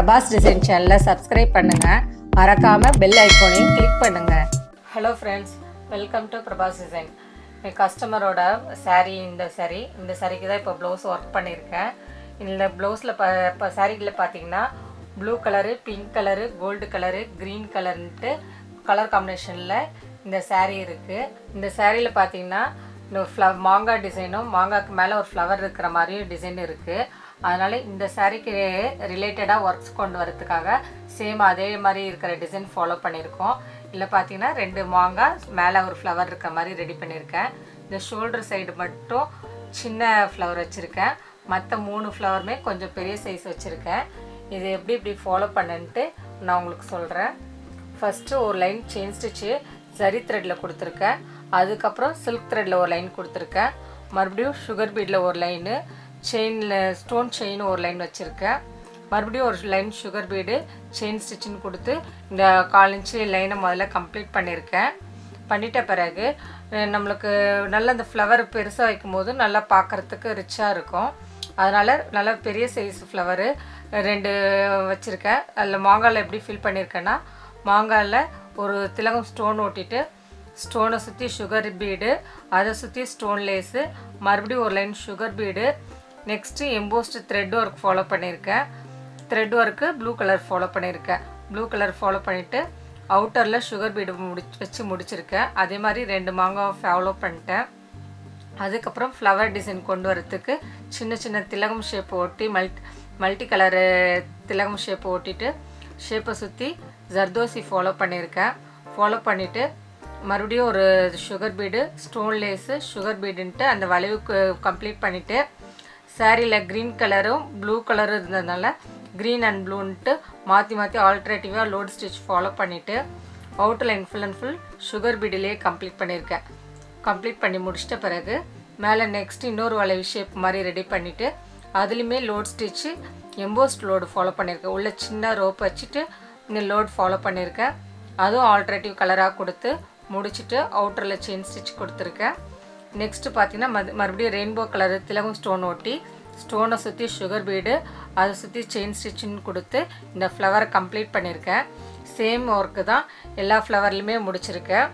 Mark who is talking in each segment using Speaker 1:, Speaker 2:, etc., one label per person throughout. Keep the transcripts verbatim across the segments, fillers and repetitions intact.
Speaker 1: Prabhas Design channel subscribe பண்ணுங்க மறக்காம bell icon-ஐயும் click பண்ணுங்க. Hello friends, welcome to Prabhas Design. my customer ஓட saree இந்த saree இந்த sareeக்கு தான் இப்ப blouse work பண்ணிருக்கேன். இந்த blouseல இப்ப sareeல பாத்தீங்கன்னா blue color, pink color, gold color, green color ன்ட்டு color combinationல இந்த saree இருக்கு. இந்த sareeல பாத்தீங்கன்னா flower manga டிசைனும் மாங்காக்கு மேல ஒரு flower இருக்கிற மாதிரி டிசைன் இருக்கு. அதனால இந்த சாரிக்கு ரிலேட்டடா வர்க்ஸ் கொண்டு வரதுக்காக சேம் அதே மாதிரி இருக்கிற டிசைன் ஃபாலோ பண்ணிருக்கோம். இல்ல பாத்தீங்கன்னா ரெண்டு மாங்கா மேல ஒரு ஃப்ளவர் இருக்க மாதிரி ரெடி பண்ணிருக்கேன். இந்த ஷோல்டர் சைடு மட்டும் சின்ன ஃப்ளவர் வச்சிருக்கேன். மத்த மூணு ஃப்ளவர்மே கொஞ்சம் பெரிய சைஸ் வச்சிருக்கேன். இது எப்படி எப்படி ஃபாலோ பண்ணனும்னு நான் உங்களுக்கு சொல்றேன். ஃபர்ஸ்ட் ஒரு லைன் செயின் ஸ்டிட்ச் ஜரி த்ரெட்ல கொடுத்திருக்கேன். அதுக்கு அப்புறம் silk threadல ஒரு லைன் கொடுத்திருக்கேன். மறுபடியும் sugar beadல ஒரு லைன் செயின்ல ஸ்டோன் செயின் ஒரு லைன் வச்சிருக்கேன். மறுபடியும் ஒரு லைன் sugar bead செயின் ஸ்டிட்ச்னு கொடுத்து இந்த கால் இன்ச் லைனை முதல்ல கம்ப்ளீட் பண்ணிருக்கேன். பண்ணிட்ட பிறகு நமக்கு நல்ல அந்த ஃப்ளவர் பெருசா வைக்கும்போது நல்லா பார்க்கிறதுக்கு ரிச்சா இருக்கும். அதனால நல்ல பெரிய சைஸ் ஃப்ளவர் ரெண்டு வச்சிருக்கேன். அதுல மாங்கால எப்படி ஃபில் பண்ணிருக்கேன்னா மாங்கால ஒரு திலகம் ஸ்டோன் ஒட்டிட்டு ஸ்டோனை சுத்தி sugar bead அத சுத்தி ஸ்டோன் லேஸ் மறுபடியும் ஒரு line sugar bead next embossed thread work follow பண்ணிருக்கேன். thread work blue color follow பண்ணிருக்கேன். blue color follow பண்ணிட்டு outerல sugar bead வச்சு முடிச்சிருக்கேன். அதே மாதிரி ரெண்டு மாங்கா follow பண்ணிட்டேன். அதுக்கு அப்புறம் flower design கொண்டு வரதுக்கு சின்ன சின்ன திலகம் ஷேப் ஒட்டி மல்டி மல்டி கலர் திலகம் ஷேப் ஒட்டிட்டு ஷேப்பை சுத்தி ஜர்தோசி follow பண்ணிருக்கேன். follow பண்ணிட்டு மறுபடியும் ஒரு sugar bead stone lace sugar bead ன்ட்டு அந்த வளைவுக்கு கம்ப்ளீட் பண்ணிட்டு சாரில green கலரும் blue கலர் இருந்ததனால green and blue ன்ட்டு மாத்தி மாத்தி ஆல்டர்னேட்டிவா லோட் ஸ்டிட்ச் ஃபாலோ பண்ணிட்டு outer line full and full sugar beadலயே கம்ப்ளீட் பண்ணிருக்கேன். கம்ப்ளீட் பண்ணி முடிச்சிட்ட பிறகு மேலே நெக்ஸ்ட் இன்னொரு வளைவு ஷேப் மாதிரி ரெடி பண்ணிட்டு அதுலயுமே load stitch embossed load follow பண்ணிருக்கேன். உள்ள சின்ன ரோப் வச்சிட்டு இந்த லோட் ஃபாலோ பண்ணிருக்கேன். அதுவும் ஆல்டர்னேட்டிவ் கலரா கொடுத்து முடிச்சிட்டு அவுட்டர்ல செயின் ஸ்டிட்ச் கொடுத்திருக்கேன். நெக்ஸ்ட் பாத்தீங்கன்னா மறுபடியும் ரெயின்போ கலர் திலகம் ஸ்டோன் ஒட்டி ஸ்டோனை சுத்தி sugar bead அதை சுத்தி செயின் ஸ்டிட்ச்னு கொடுத்து இந்த ஃப்ளவர் கம்ப்ளீட் பண்ணிருக்கேன். சேம் வர்க் தான் எல்லா ஃப்ளவர்லயுமே முடிச்சிருக்கேன்.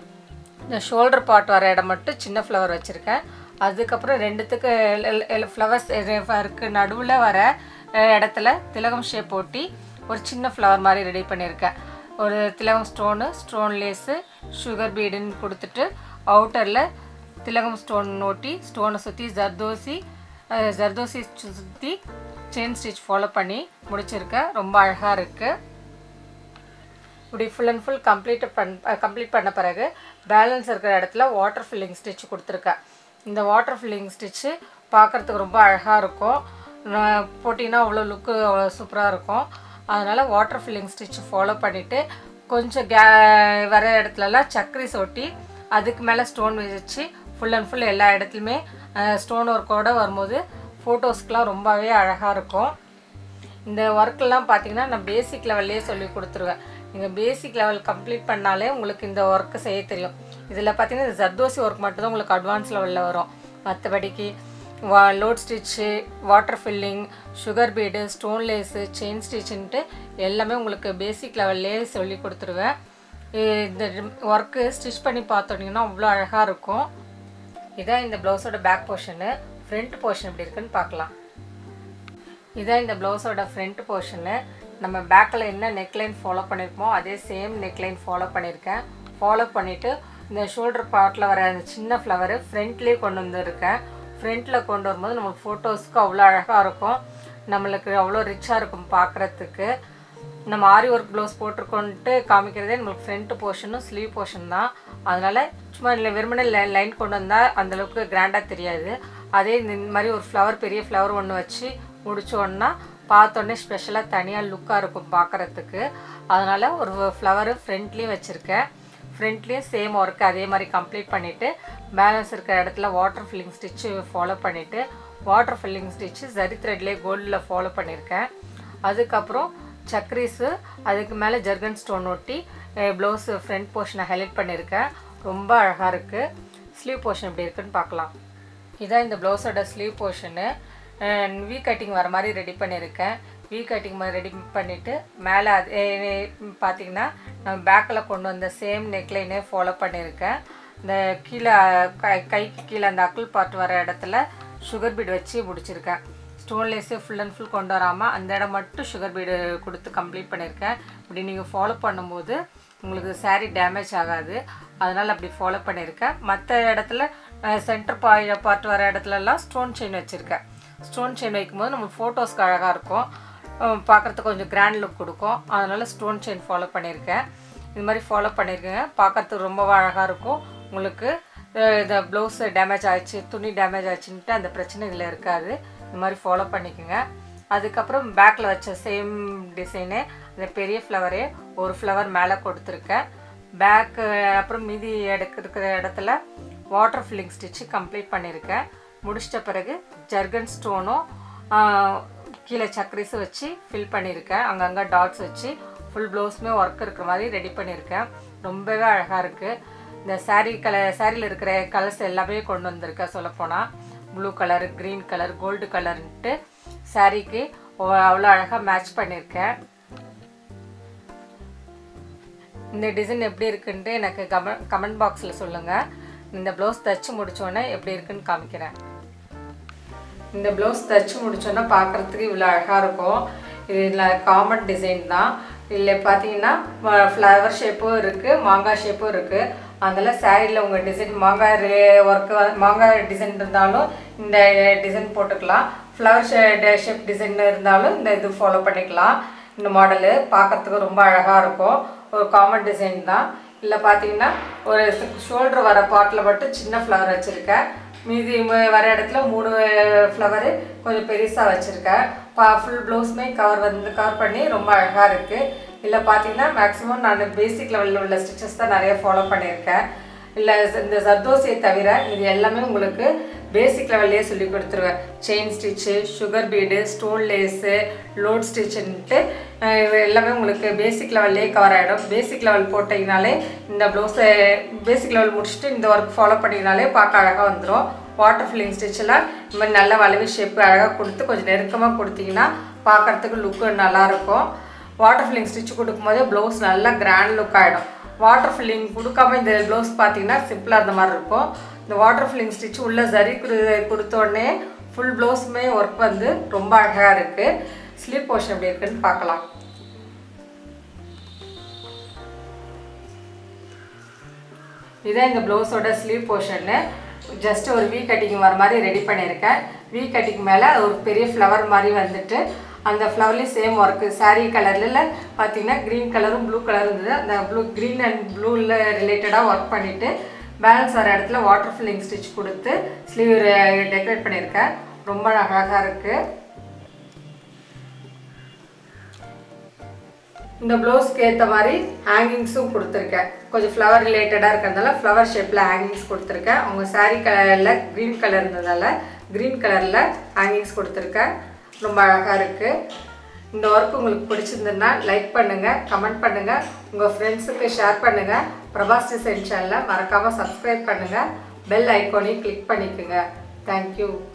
Speaker 1: இந்த ஷோல்டர் பார்ட் வர இடம் மட்டும் சின்ன ஃப்ளவர் வச்சிருக்கேன். அதுக்கு அப்புறம் ரெண்டுத்துக்கு ஃப்ளவர்ஸ் இருக்கு நடுவுல வர இடத்துல திலகம் ஷேப் ஒட்டி ஒரு சின்ன ஃப்ளவர் மாதிரி ரெடி பண்ணிருக்கேன். ஒரு திலகம் stone stone lace sugar bead ன்னு கொடுத்துட்டு அவுட்டர்ல திலகம் ஸ்டோன் ஒட்டி ஸ்டோனை சுத்தி ஜர்தோசி ஜர்தோசி சுத்தி செயின் ஸ்டிட்ச் ஃபாலோ பண்ணி முடிச்சிருக்கேன். ரொம்ப அழகா இருக்கு. இப்படி ஃபுல் அண்ட் ஃபுல் கம்ப்ளீட் பண்ண கம்ப்ளீட் பண்ண பிறகு பேலன்ஸ் இருக்கிற இடத்துல வாட்டர் ஃபில்லிங் ஸ்டிட்ச் கொடுத்திருக்கேன். இந்த வாட்டர் ஃபில்லிங் ஸ்டிட்ச் பார்க்கிறதுக்கு ரொம்ப அழகா இருக்கும். போட்டினா அவ்வளோ லுக்கு அவ்வளோ சூப்பரா இருக்கும். அதனால வாட்டர் ஃபில்லிங் ஸ்டிட்ச் ஃபாலோ பண்ணிட்டு கொஞ்சம் வர இடத்துலலாம் சக்கரிஸ் ஒட்டி அதுக்கு மேலே ஸ்டோன் வச்சு ஃபுல் அண்ட் ஃபுல் எல்லா இடத்துலையுமே ஸ்டோன் ஒர்க்கோட வரும்போது ஃபோட்டோஸ்க்குலாம் ரொம்பவே அழகாக இருக்கும். இந்த ஒர்க்கெல்லாம் பார்த்தீங்கன்னா நான் பேசிக் லெவல்லே சொல்லி கொடுத்துருவேன். நீங்கள் பேசிக் லெவல் கம்ப்ளீட் பண்ணாலே உங்களுக்கு இந்த ஒர்க்கு செய்ய தெரியும். இதில் பார்த்தீங்கன்னா இந்த ஜர்தோசி ஒர்க் மட்டும்தான் உங்களுக்கு அட்வான்ஸ் லெவலில் வரும். மற்றபடிக்கு வா load stitch water filling sugar bead stone lace chain ஸ்டிட்ச்ன்ட்டு எல்லாமே உங்களுக்கு பேசிக் லெவல்லே சொல்லி கொடுத்துருவேன். இந்த ஒர்க்கு ஸ்டிச் பண்ணி பார்த்தோன்னீங்கன்னா அவ்வளோ அழகாக இருக்கும். இதான் இந்த ப்ளவுஸோட பேக் போர்ஷனு. ஃப்ரண்ட் போர்ஷன் எப்படி இருக்குன்னு பார்க்கலாம். இதான் இந்த ப்ளவுஸோட ஃப்ரண்ட் போர்ஷனு. நம்ம பேக்கில் என்ன நெக்லைன் ஃபாலோ பண்ணியிருக்கோமோ அதே சேம் நெக்லைன் ஃபாலோ பண்ணியிருக்கேன். ஃபாலோ பண்ணிவிட்டு இந்த ஷோல்டர் பார்ட்டில் வர அந்த சின்ன ஃப்ளவரு ஃப்ரண்ட்லேயே கொண்டு வந்துருக்கேன். ஃப்ரண்ட்டில் கொண்டு வரும்போது நம்மளுக்கு ஃபோட்டோஸ்க்கு அவ்வளோ அழகாக இருக்கும். நம்மளுக்கு அவ்வளோ ரிச்சாக இருக்கும் பார்க்குறதுக்கு. நம்ம ஆரி ஒர்க் ப்ளவுஸ் போட்டிருக்கோன்ட்டு காமிக்கிறதே நம்மளுக்கு ஃப்ரண்ட் போர்ஷனும் ஸ்லீவ் போர்ஷன் தான். அதனால் சும்மா இல்லை வெறுமனே லைன் கொண்டு வந்தால் அந்தளவுக்கு கிராண்டாக தெரியாது. அதே இந்த மாதிரி ஒரு ஃப்ளவர் பெரிய ஃப்ளவர் ஒன்று வச்சு முடிச்சோன்னா பார்த்தோன்னே ஸ்பெஷலாக தனியாக லுக்காக இருக்கும் பார்க்குறதுக்கு. அதனால் ஒரு ஃப்ளவரு ஃப்ரண்ட்லேயும் வச்சுருக்கேன். ஃப்ரண்ட்லேயும் சேம் ஒர்க்கு அதே மாதிரி கம்ப்ளீட் பண்ணிவிட்டு பேலன்ஸ் இருக்கிற இடத்துல வாட்டர் ஃபில்லிங் ஸ்டிட்ச்சு ஃபாலோ பண்ணிவிட்டு வாட்டர் ஃபில்லிங் ஸ்டிட்ச்சு ஜரி த்ரெட்லேயே கோல்டில் ஃபாலோ பண்ணியிருக்கேன். அதுக்கப்புறம் சக்ரீஸு அதுக்கு மேலே ஜர்கன் ஸ்டோன் ஒட்டி ப்ளவுஸு ஃப்ரண்ட் போர்ஷனை ஹைலைட் பண்ணியிருக்கேன். ரொம்ப அழகாக இருக்குது. ஸ்லீவ் போர்ஷன் எப்படி இருக்குன்னு பார்க்கலாம். இதான் இந்த ப்ளவுஸோட ஸ்லீவ் போர்ஷனு. வி கட்டிங் வர மாதிரி ரெடி பண்ணியிருக்கேன். V cutting மாதிரி ரெடி பண்ணிட்டு மேலே அதே பார்த்தீங்கன்னா நம்ம பேக்கில் கொண்டு வந்த சேம் நெக்லைனே ஃபாலோ பண்ணியிருக்கேன். இந்த கீழே கை கைக்கு கீழே அந்த அக்குள் பார்ட் வர இடத்துல சுகர் பீட் வச்சு முடிச்சிருக்கேன். ஸ்டோன்லேஸே ஃபுல் அண்ட் ஃபுல் கொண்டு வராமல் அந்த இடம் மட்டும் சுகர் பீடு கொடுத்து கம்ப்ளீட் பண்ணியிருக்கேன். இப்படி நீங்கள் ஃபாலோ பண்ணும்போது உங்களுக்கு சாரீ டேமேஜ் ஆகாது, அதனால் அப்படி ஃபாலோ பண்ணியிருக்கேன். மற்ற இடத்துல சென்டர் பாய் பார்ட் வர இடத்துலலாம் ஸ்டோன் செயின் வச்சுருக்கேன். ஸ்டோன் செயின் வைக்கும்போது நம்மளுக்கு ஃபோட்டோஸ்க்கு அழகாக இருக்கும், பார்க்குறதுக்கு கொஞ்சம் கிராண்ட் லுக் கொடுக்கும், அதனால் ஸ்டோன் செயின் ஃபாலோ பண்ணியிருக்கேன். இது மாதிரி ஃபாலோ பண்ணியிருக்கேங்க, பார்க்குறதுக்கு ரொம்ப அழகாக இருக்கும். உங்களுக்கு இந்த ப்ளவுஸ் டேமேஜ் ஆகிடுச்சு, துணி டேமேஜ் ஆகிடுச்சுன்ட்டு அந்த பிரச்சனை இதில் இருக்காது. இந்த மாதிரி ஃபாலோ பண்ணிக்கோங்க. அதுக்கப்புறம் பேக்கில் வச்ச சேம் டிசைனே அந்த பெரிய ஃப்ளவரே ஒரு ஃப்ளவர் மேலே கொடுத்துருக்கேன். பேக்கு அப்புறம் மீதி எடுக்கிற இடத்துல வாட்டர் ஃபில்லிங் ஸ்டிச்சு கம்ப்ளீட் பண்ணியிருக்கேன். முடிச்சிட்ட பிறகு ஜர்கன் ஸ்டோனும் கீழே சக்கரிஸும் வச்சு ஃபில் பண்ணியிருக்கேன். அங்கங்கே டாட்ஸ் வச்சு ஃபுல் ப்ளவுஸுமே ஒர்க் இருக்கிற மாதிரி ரெடி பண்ணியிருக்கேன். ரொம்பவே அழகாக இருக்குது. இந்த சாரீ கலர் சாரியில் இருக்கிற கலர்ஸ் எல்லாமே கொண்டு வந்திருக்கேன். சொல்லப்போனால் blue colour, green colour, gold கலர்ன்ட்டு சாரீக்கு அவ்வளோ அழகாக மேட்ச் பண்ணியிருக்கேன். இந்த டிசைன் எப்படி இருக்குன்ட்டு எனக்கு கமெண்ட் கமெண்ட் பாக்ஸில் சொல்லுங்கள். இந்த ப்ளவுஸ் தைச்சி முடித்தோடனே எப்படி இருக்குன்னு காமிக்கிறேன். இந்த ப்ளவுஸ் தைச்சி முடித்தோன்னா பார்க்குறதுக்கு இவ்வளோ அழகாக இருக்கும். இதில் காமன் டிசைன் தான். இதில் பார்த்தீங்கன்னா ஃப்ளவர் ஷேப்பும் இருக்குது, மாங்காய் ஷேப்பும் இருக்குது. அதனால் சாரியில் உங்கள் டிசைன் மாங்காய் ஒர்க்கு மாங்காய் டிசைன் இருந்தாலும் இந்த டிசைன் போட்டுக்கலாம், ஃப்ளவர் ஷே ஷேப் டிசைன் இருந்தாலும் இந்த இது ஃபாலோ பண்ணிக்கலாம். இந்த மாடலு பார்க்குறதுக்கு ரொம்ப அழகாக இருக்கும். ஒரு காமன் டிசைன் தான். இல்லை பார்த்தீங்கன்னா ஒரு ஷோல்டர் வர பார்ட்டில் மட்டும் சின்ன ஃப்ளவர் வச்சுருக்கேன், மீதி வர இடத்துல மூணு ஃப்ளவரு கொஞ்சம் பெருசாக வச்சுருக்கேன். பா ஃபுல் ப்ளவுஸுமே கவர் வந்து கவர் பண்ணி ரொம்ப அழகாக இருக்குது. இல்லை பார்த்தீங்கன்னா மேக்ஸிமம் நான் பேசிக் லெவலில் உள்ள ஸ்டிச்சஸ் தான் நிறைய ஃபாலோ பண்ணியிருக்கேன். இல்லை இந்த சர்தோசியை தவிர இது எல்லாமே உங்களுக்கு பேசிக் லெவல்லையே சொல்லி கொடுத்துருவேன். Chain stitch, sugar bead, stone lace, லோட் ஸ்டிச்சுன்ட்டு எல்லாமே உங்களுக்கு பேசிக் லெவல்லே கவர் ஆகிடும். பேசிக் லெவல் போட்டிங்கனாலே இந்த ப்ளவுஸை பேசிக் லெவல் முடிச்சுட்டு இந்த ஒர்க் ஃபாலோ பண்ணிங்கனாலே பார்க்க அழகாக வந்துடும். வாட்டர் ஃபில்லிங் ஸ்டிச்செல்லாம் இந்த மாதிரி நல்ல வளைவு ஷேப்பு அழகாக கொடுத்து கொஞ்சம் நெருக்கமாக கொடுத்தீங்கன்னா பார்க்குறதுக்கு லுக்கு நல்லாயிருக்கும். வாட்டர் ஃபில்லிங் ஸ்டிச் கொடுக்கும்போதே ப்ளவுஸ் நல்லா கிராண்ட் லுக் ஆகிடும். வாட்டர் ஃபில்லிங் கொடுக்காம இந்த ப்ளவுஸ் பார்த்தீங்கன்னா சிம்பிளாக இருந்த மாதிரி இருக்கும். இந்த வாட்டர் ஃபில்லிங் ஸ்டிச் உள்ள சரி கொடுத்தோடனே ஃபுல் ப்ளவுஸுமே ஒர்க் வந்து ரொம்ப அழகாக இருக்குது. ஸ்லீவ் போர்ஷன் எப்படி இருக்குன்னு பார்க்கலாம். இதான் இந்த ப்ளவுஸோட ஸ்லீவ் போர்ஷன்னு. ஜஸ்ட் ஒரு வீ கட்டிங் வர மாதிரி ரெடி பண்ணியிருக்கேன். வீ கட்டிங் மேலே ஒரு பெரிய ஃப்ளவர் மாதிரி வந்துட்டு அந்த ஃப்ளவர்லேயும் சேம் ஒர்க்கு சாரீ கலரில் பார்த்தீங்கன்னா க்ரீன் கலரும் ப்ளூ கலரும் இருந்தது. அந்த ப்ளூ க்ரீன் அண்ட் ப்ளூவில் ரிலேட்டடாக ஒர்க் பண்ணிவிட்டு பேலன்ஸ் வர இடத்துல வாட்டர் ஃபில்லிங் ஸ்டிச் கொடுத்து ஸ்லீவ் டெக்கரேட் பண்ணியிருக்கேன். ரொம்ப அழகாக இருக்குது. இந்த ப்ளவுஸ்க்கு ஏற்ற மாதிரி ஹேங்கிங்ஸும் கொடுத்துருக்கேன். கொஞ்சம் ஃப்ளவர் ரிலேட்டடாக இருக்கிறதுனால ஃப்ளவர் ஷேப்பில் ஹேங்கிங்ஸ் கொடுத்துருக்கேன். அவங்க சாரீ கலரில் க்ரீன் கலர் இருந்ததால் க்ரீன் கலரில் ஹேங்கிங்ஸ் கொடுத்துருக்கேன். ரொம்ப அழகாக இருக்குது. இந்த ஒர்க் உங்களுக்கு பிடிச்சிருந்ததுன்னா லைக் பண்ணுங்கள், கமெண்ட் பண்ணுங்கள், உங்கள் ஃப்ரெண்ட்ஸுக்கு ஷேர் பண்ணுங்கள். பிரபாஸ் டிசைன் சேனலை மறக்காமல் சப்ஸ்கிரைப் பண்ணுங்கள். பெல் ஐக்கானையும் கிளிக் பண்ணிக்கோங்க. தேங்க்யூ.